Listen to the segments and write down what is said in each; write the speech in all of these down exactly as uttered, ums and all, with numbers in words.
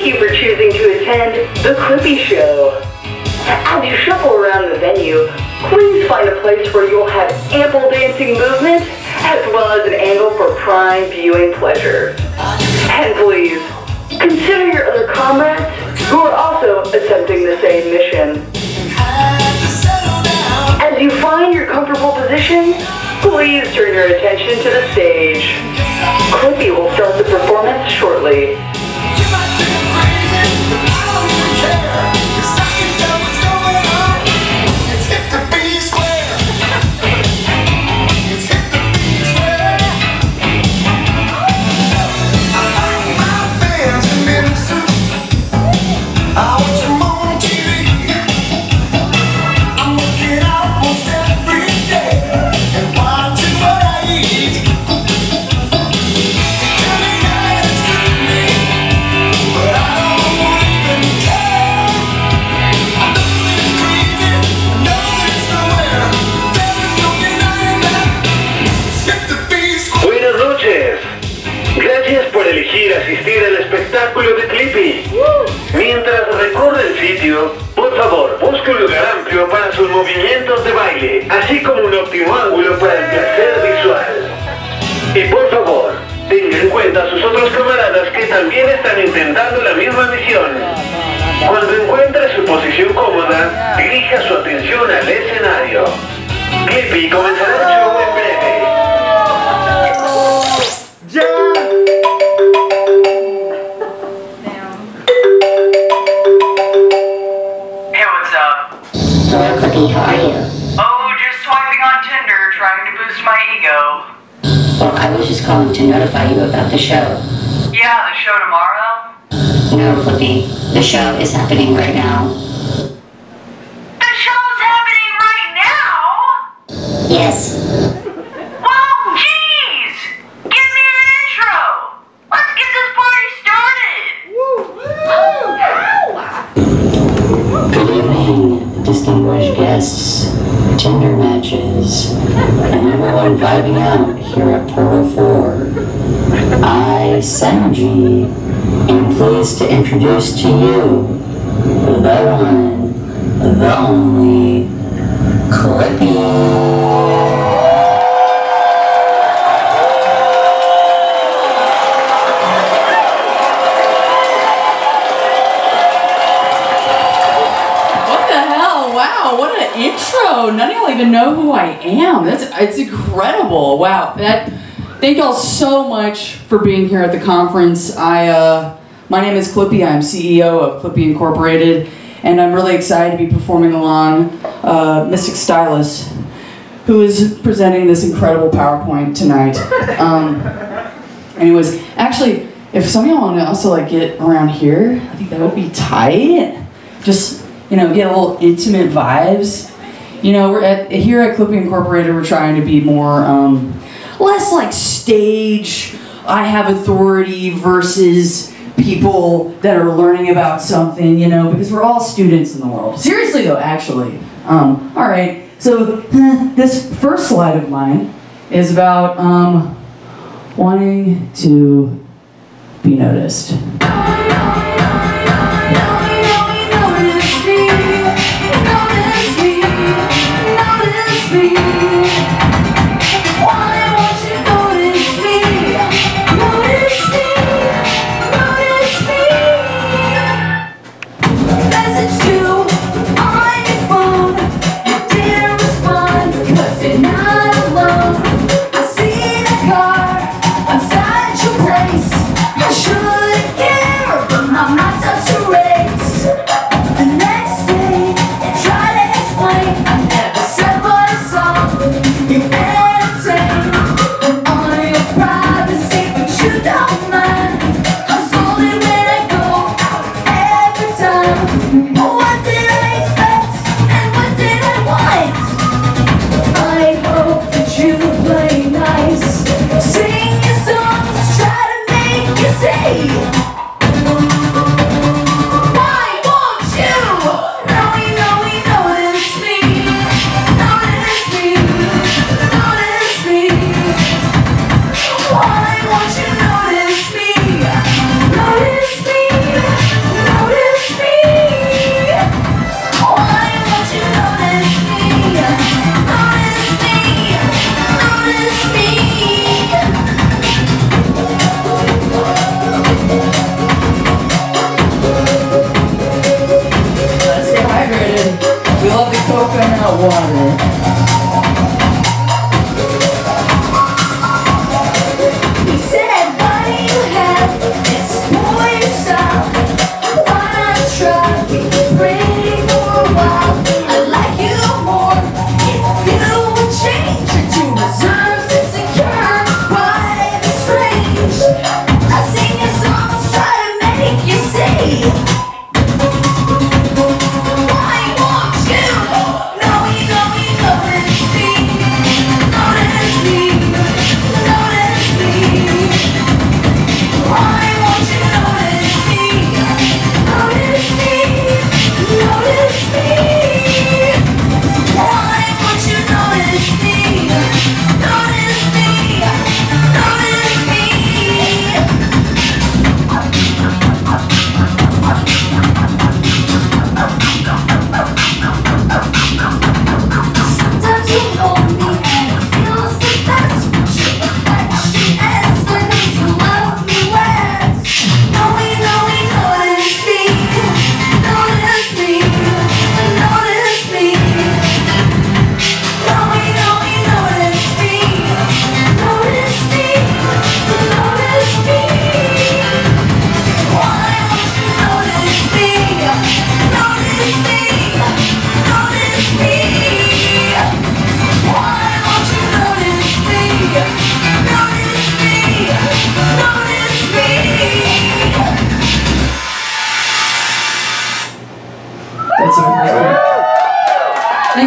Thank you for choosing to attend The Klypi Show. As you shuffle around the venue, please find a place where you'll have ample dancing movement, as well as an angle for prime viewing pleasure. And please, consider your other comrades who are also attempting the same mission. As you find your comfortable position, please turn your attention to the stage. Klypi will start the performance shortly. Asistir al espectáculo de Klypi. Mientras recorre el sitio, por favor, busque un lugar amplio para sus movimientos de baile, así como un óptimo ángulo para el placer visual. Y por favor, tenga en cuenta a sus otros camaradas que también están intentando la misma misión. Cuando encuentre su posición cómoda, dirija su atención al escenario. Klypi comenzará el show en breve. Hello, Klypi, how are you? Oh, just swiping on Tinder, trying to boost my ego. Well, I was just calling to notify you about the show. Yeah, the show tomorrow? No, Klypi, the show is happening right now. The show's happening right now? Yes. Whoa, jeez! Give me an intro! Let's get this party started! Good evening, distinguished guests, Tinder matches, and everyone vibing out here at Portal four. I, Sanji, am pleased to introduce to you the one, the only, Klypi. Intro. None of y'all even know who I am. That's it's incredible. Wow. That. Thank y'all so much for being here at the conference. I uh, my name is Klypi. I'm C E O of Klypi Incorporated, and I'm really excited to be performing along uh, Mystic Stylus, who is presenting this incredible PowerPoint tonight. Um, anyways, actually, if some of y'all want to also like get around here, I think that would be tight. Just. You know, get a little intimate vibes. You know, we're at here at Klypi Incorporated. We're trying to be more, um, less like stage. I have authority versus people that are learning about something. You know, because we're all students in the world. Seriously though, actually. Um, all right. So this first slide of mine is about um, wanting to be noticed. Sing your songs, try to make you say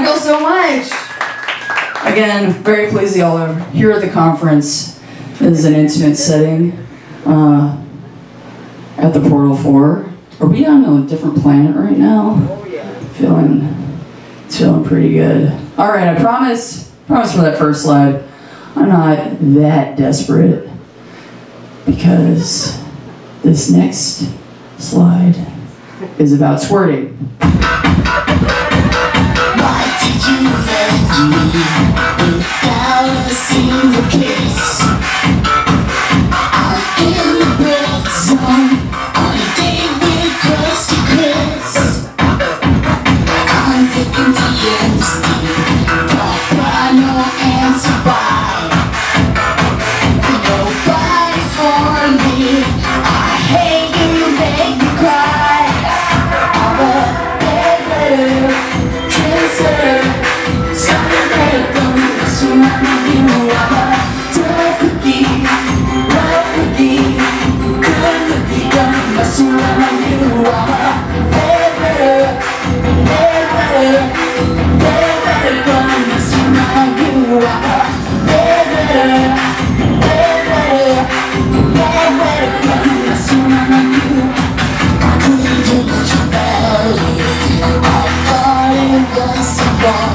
you all so much. Again, very pleased y'all are here at the conference. This is an intimate setting uh, at the Portal four. Are we on a different planet right now? Oh yeah. Feeling, it's feeling pretty good. All right, I promise, promise for that first slide, I'm not that desperate because this next slide is about squirting. Why did you let me without a single kiss? I'm in the red zone on a date with Krusty Chris. I'm taking T M C, don't buy no answer by. Nobody for me, I hate you, make me cry. I'm a bad letter, trendsetter, started better, don't mess around with you. I'm a tough cookie, rough cookie, good cookie, don't mess around with you. I'm a bad letter, bad letter, bad letter, don't mess around with you. I'm a bad letter, bad letter, bad letter, don't mess around with you. I couldn't do much about it. I thought it was so wrong.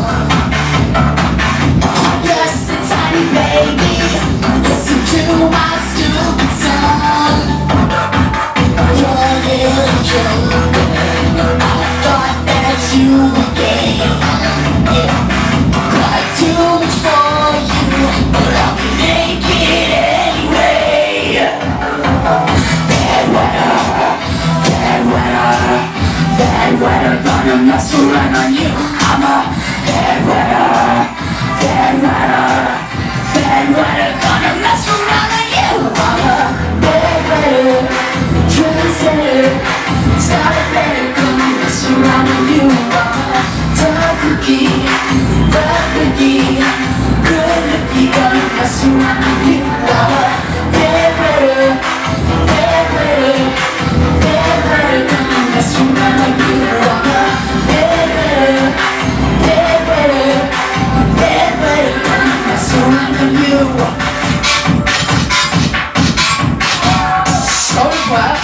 Just a tiny baby, listen to my stupid song. You're a little joker, I thought that you were gay. Cried too much for you, but I'll be naked anyway. Bad weather, bad weather, bad weather, gonna mess around on you. I'm a bad weather, bad weather, bad weather, gonna mess around on you. I'm a bad weather, trendsetter, started better, gonna mess around on you. I'm a tough cookie, rough cookie, good cookie, gonna mess around on you. I'm a bad weather, bad weather, bad weather, gonna mess around on you. I'm a bad weather, bad weather, bad weather, gonna mess around on you. Oh, clap.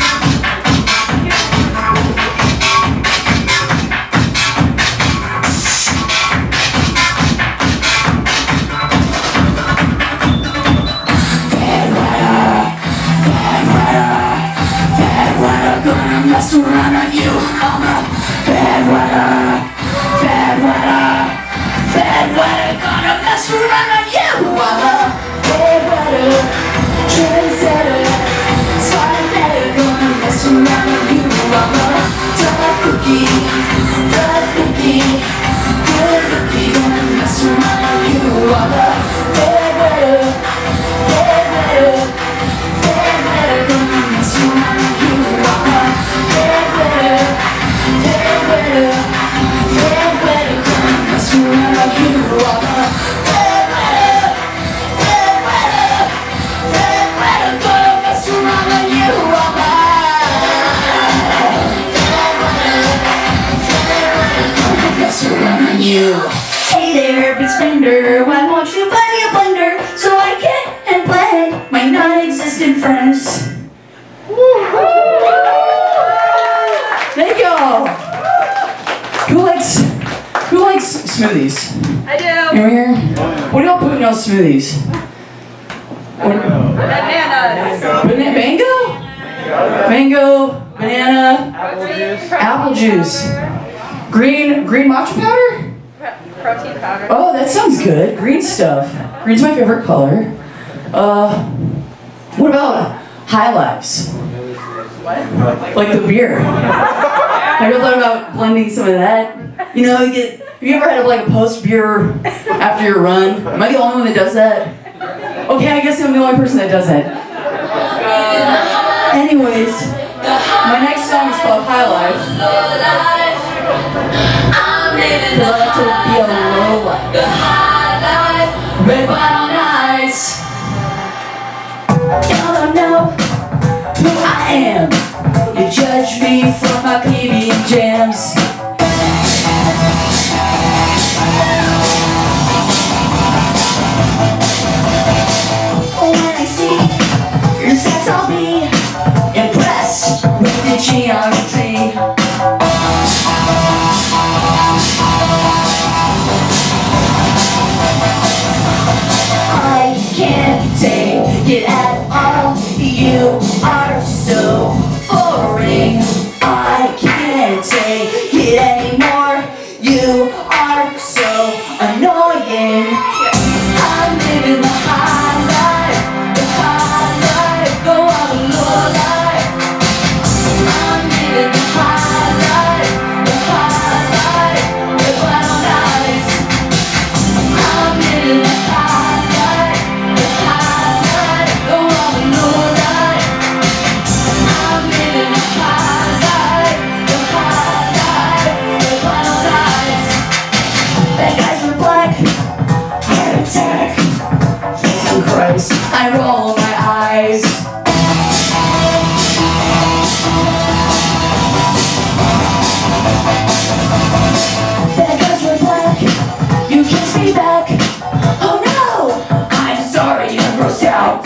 Bad weather, bad weather, bad weather, gonna mess around on you. I'm a bad weather, bad weather, bad weather, gonna mess around on you. I'm a bad weather, trendsetter, started better, gonna mess around on you. I'm a tough cookie, rough cookie, good cookie, gonna mess around on you. I'm a bad weather, bad weather, bad weather, gonna mess around on you. I'm a bad weather, bad weather, bad weather, gonna mess around on you. I'm a bad weather, bad weather, bad weather, gonna mess around on you. I'm a bad weather, bad weather, gonna mess around on you. Hey there, big spender, why won't you buy me a blender so I can and blend my non-existent friends? Thank y'all. Who likes, who likes smoothies? I do. Over here? What do y'all put in y'all smoothies? Bananas. Banana, mango? Mango, banana, apple juice. Green, green matcha powder? Protein powder. Oh, that sounds good. Green stuff. Green's my favorite color. Uh, what about High Lives? What? Like the beer. Have you ever thought about blending some of that? You know, you get. Have you ever had like a post beer after your run? Am I the only one that does that? Okay, I guess I'm the only person that does that. Anyways, my next song is called High Life. Because I like to be a low life. Red wine on ice. Y'all don't know who I am. You judge me from my P B jams. geography. I can't take it at all. You are so boring. I can't take it anymore. You are so annoying. I'm living the high life, the high life, go on the low life. I'm living the high life, the high life, the final nights. I'm living the high life, the high life, go on the low life. I'm living the high life, the high life, the final nights. Bad guys were black, heart attack, thinking Christ, I roll my eyes. Bad guys were black, you kissed me back. Oh no, I'm sorry, I'm grossed out.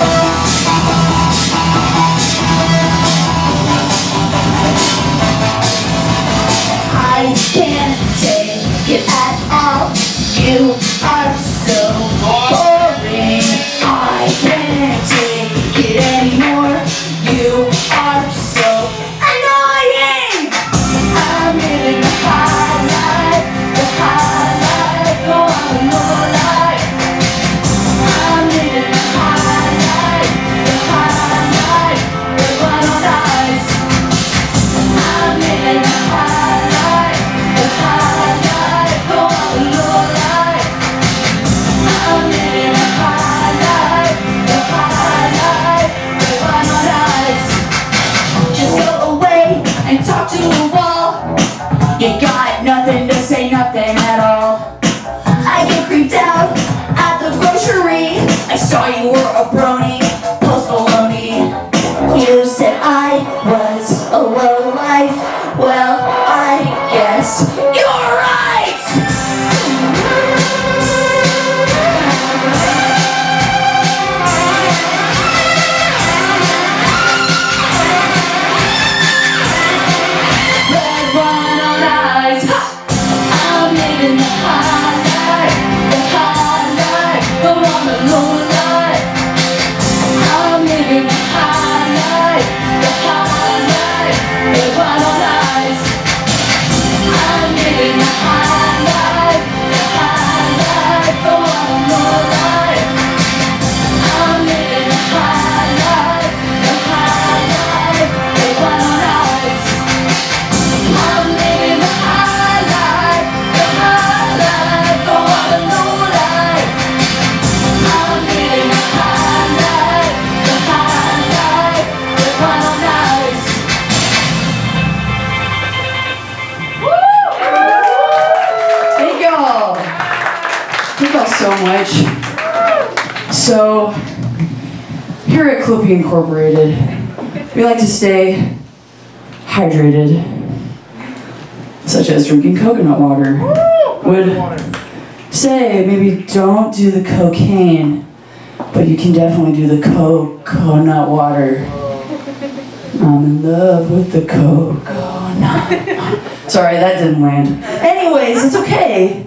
I can't take it at all. You are so boring. I can't take it anymore. You are so annoying. I'm living the high life, the high life, go on the low life. I'm living the high life, the high life, the final nights. I'm living the high life, the high life, go on the low life. I'm living the high life, the high life, the final nights. Just go away and talk to a wall. You got nothing to say, nothing at all. I get creeped out at the grocery. I saw you were a brony, Post Maloney. You said I was a low life. Well, I guess you're right. Red wine on ice. I'm living the high life, the high life, go on the low life. I'm living the high life, the high life, the wine on ice. I'm living the high life, the high life, go on the low life. I'm living the high life, the high life, the wine on ice. I'm living the high life, the high life, go on the low life. I'm living the high life, the high life, the final nights. Thank y'all. Thank y'all so much. So, here at Klypi Incorporated, we like to stay hydrated, such as drinking coconut water. Would say maybe don't do the cocaine, but you can definitely do the coconut water. I'm in love with the coconut. Sorry, that didn't land. Anyways, it's okay.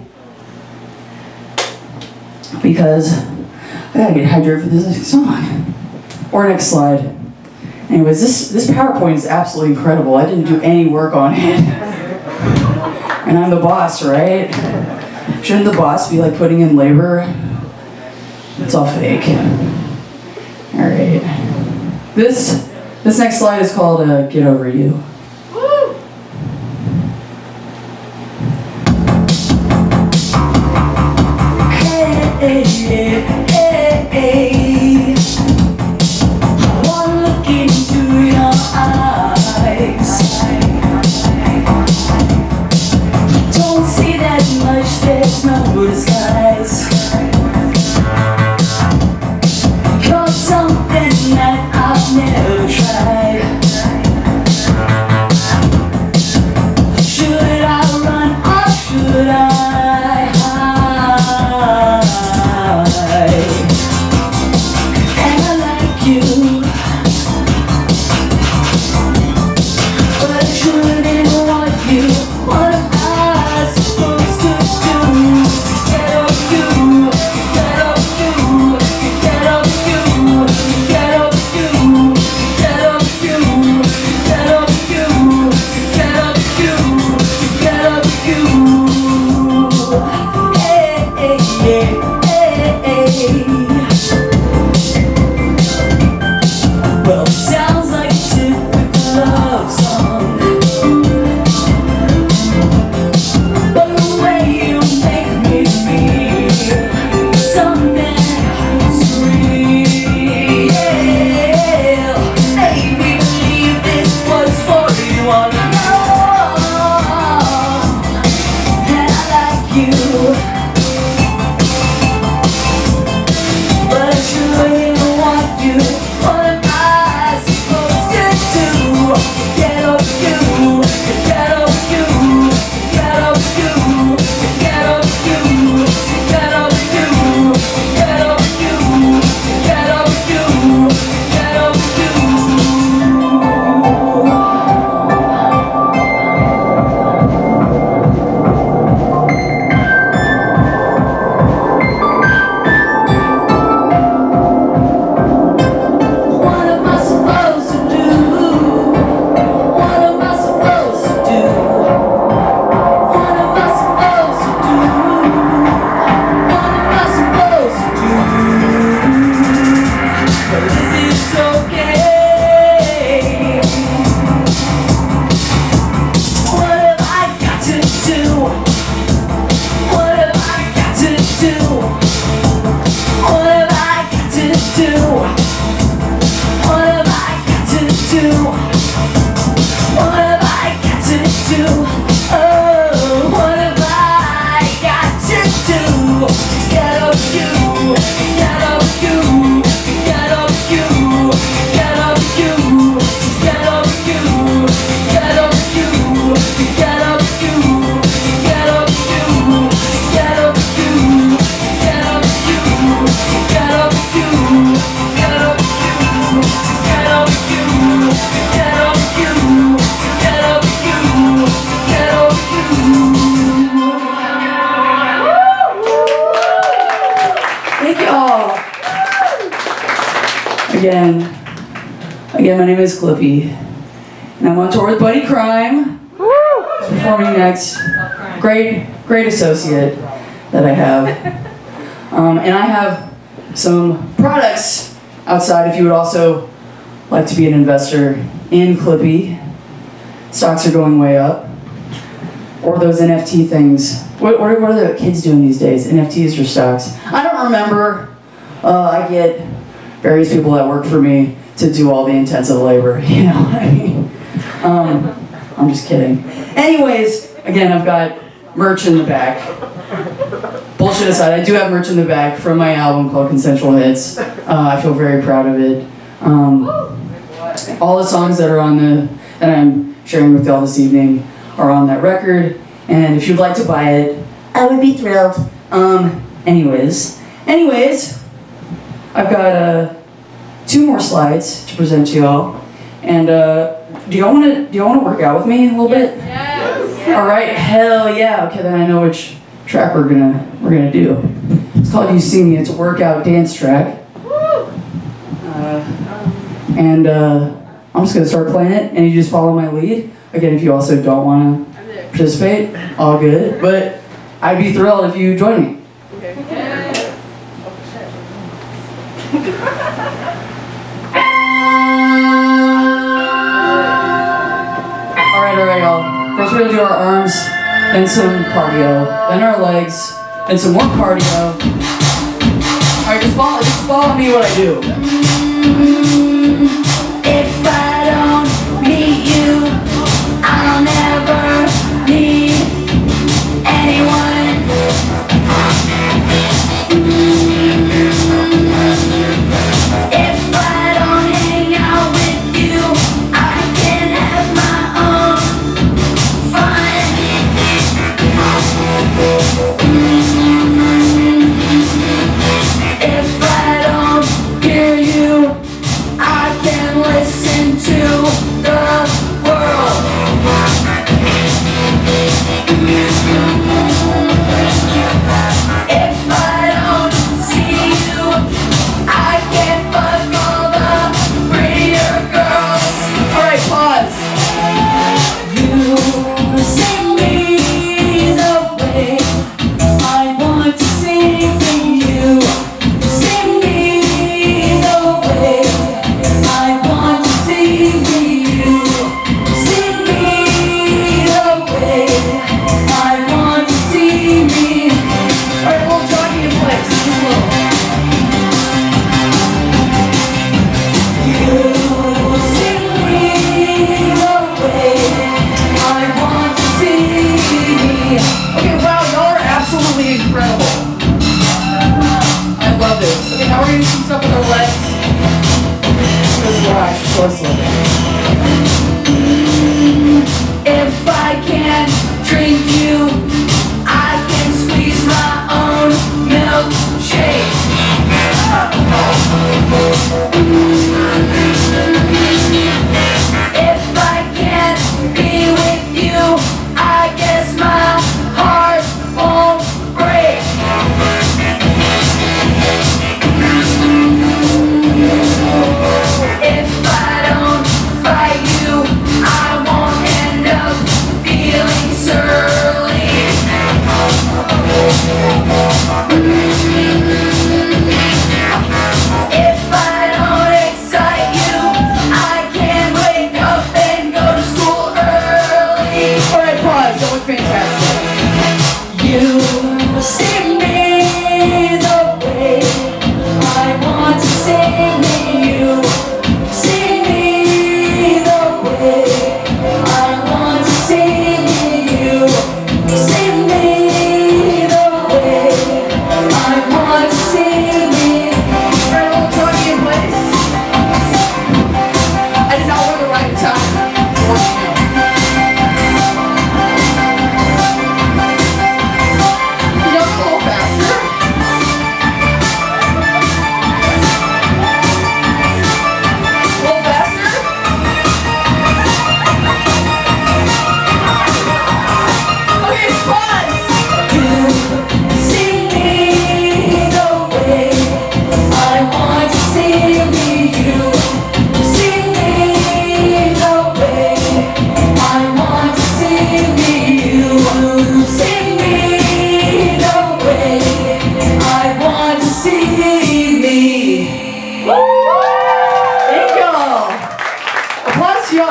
Because I gotta get hydrated for this next song. Or next slide. Anyways, this, this PowerPoint is absolutely incredible. I didn't do any work on it. And I'm the boss, right? Shouldn't the boss be like putting in labor? It's all fake. Alright. This, this next slide is called uh, Get Over You. Hey, hey, hey, hey. I wanna look into your eyes. Don't see that much, there's no disguise. You're something that I've never tried. do? Oh, what have I got to do? Get up you, get up you, get up you, get up you, get up you, get up you, get up you, get up you, get up you, get up you, get up you, get up you, get up you, get up you, get up you, get up you. Thank you all. Again, again, my name is Klypi, and I'm on tour with Buddy Crime. He's performing next. Great, great associate that I have. Um, and I have some products outside if you would also like to be an investor in Klypi. Stocks are going way up. Or those N F T things. What, what, are, what are the kids doing these days? N F Ts or stocks? I don't remember. Uh, I get various people that work for me to do all the intensive labor. You know what I mean? Um, I'm just kidding. Anyways, again, I've got merch in the back. Bullshit aside, I do have merch in the back from my album called Consensual Hits. Uh, I feel very proud of it. Um, all the songs that are on the that I'm sharing with y'all this evening are on that record, and if you'd like to buy it, I would be thrilled. Um, anyways, anyways, I've got uh, two more slides to present to y'all, and uh, do y'all want to do y'all want to work out with me a little bit? Yes. All right, hell yeah. Okay, then I know which track we're gonna we're gonna do. It's called "You See Me." It's a workout dance track, uh, and uh, I'm just gonna start playing it, and you just follow my lead. Again, if you also don't want to participate, all good. But I'd be thrilled if you join me. Okay. All right, all right, y'all. First, we're gonna do our arms, then some cardio, then our legs, then some more cardio. All right, just follow, just follow me what I do. If I don't meet you, I'll never need anyone. If I don't hang out with you, I can have my own fun. If I don't hear you, I can listen to the world. If I don't see you, I can fuck all the prettier girls. All right, pause. You sing me the way I want to sing to you. Sing me the way I want to sing to you. Sing me the way I want to see me. All right, we'll join you in place. Just a little. You sing me the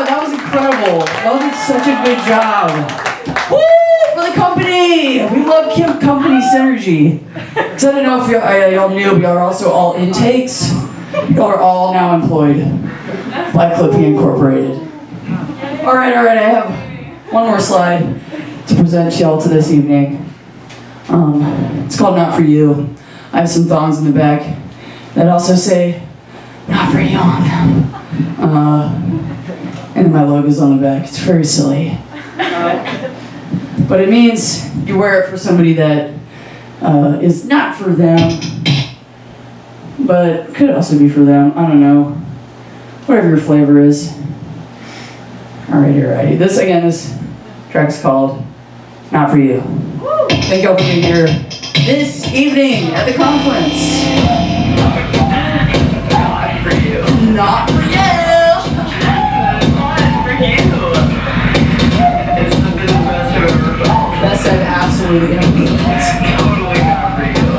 job. That was incredible. Y'all did such a good job. Woo! For the company. We love Kim company synergy. Because I don't know if y'all, I, y'all knew, but y'all are also all intakes. Y'all are all now employed by Klypi Incorporated. All right, all right. I have one more slide to present y'all to this evening. Um, it's called Not For You. I have some thongs in the back that also say, not for you on them. Uh, and then my logo's on the back. It's very silly. Uh, but it means you wear it for somebody that uh, is not for them, but could also be for them. I don't know. Whatever your flavor is. Alrighty, alrighty. This, again, this track's called Not For You. Thank y'all for being here this evening at the conference. Not for you. Not for you. Not for you. It's the best I've ever felt. Best I've absolutely ever felt. Totally not for you.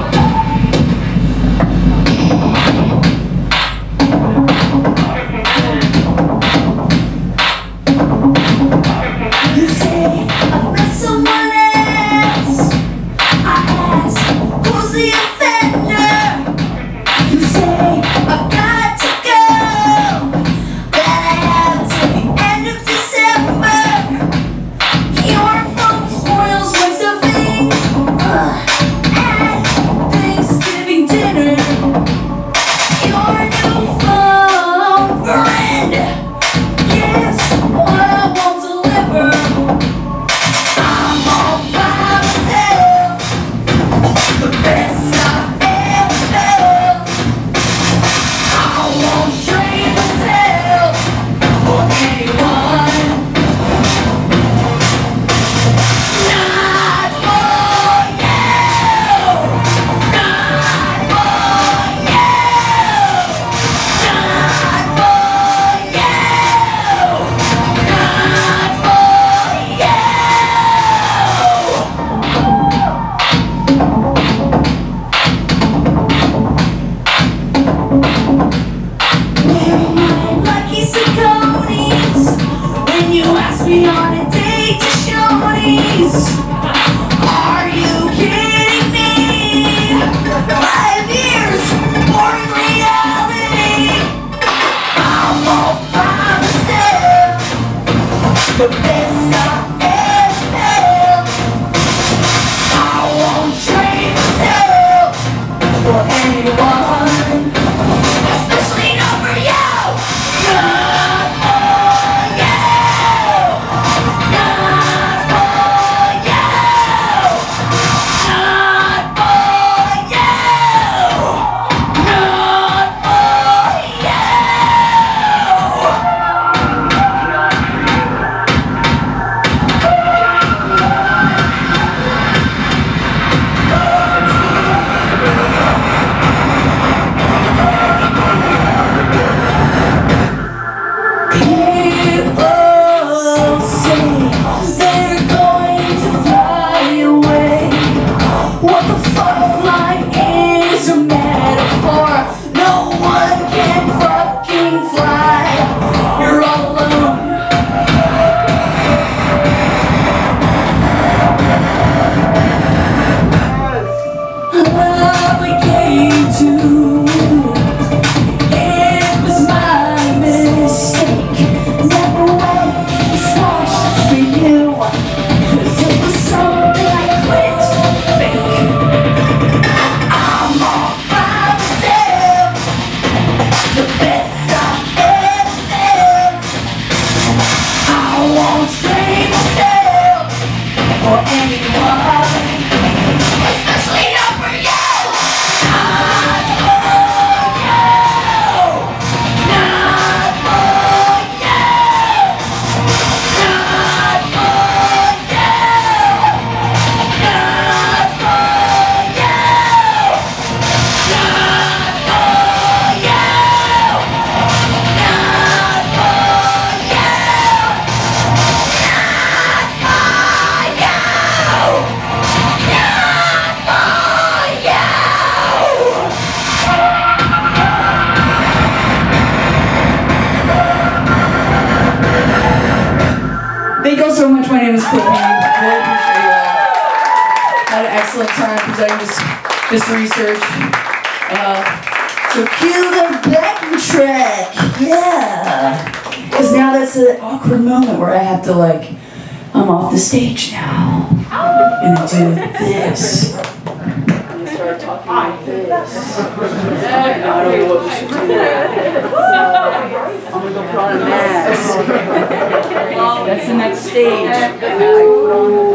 You say I've met someone else. I ask, who's the offender? You say I've got to go, that I have till the end of December. Your phone spoils my stuffing uh, at Thanksgiving dinner. Your new phone friend gives what I won't deliver. I'm all by myself, the best I've ever felt. I won't trade myself for anyone. Not for you. Not for you. Not for you. Not for you. Where are my lucky Sauconies? When you ask me on a date to Shoney's, are you kidding me? Five years, boring reality. I'm all by myself, the best I've ever felt. I won't trade myself for anyone, especially not for you. Not for you. Not for you. Not for you. Not for People say they're going to fly away. What the fuck, life is a metaphor. No one can fucking fly. You're all alone. Obligated to. It was my mistake. Never went this much for you. 'Cause it was something I quit fake. I'm all by myself, the best I've ever felt. I won't trade myself for anyone, especially not for you. Not for you. Not for you. Not for you. Not for you. Not for you. Not for you. Not for you. Thank you all so much. My name is Klypi. Really appreciate it. Had an excellent time presenting this, this research. Uh, so cue the backing track. Yeah. Because now that's an awkward moment where I have to like, I'm off the stage now. And I do this. And I start talking like this. And I don't know what we should do. I'm gonna go put on a mask. That's the next stage. I put on the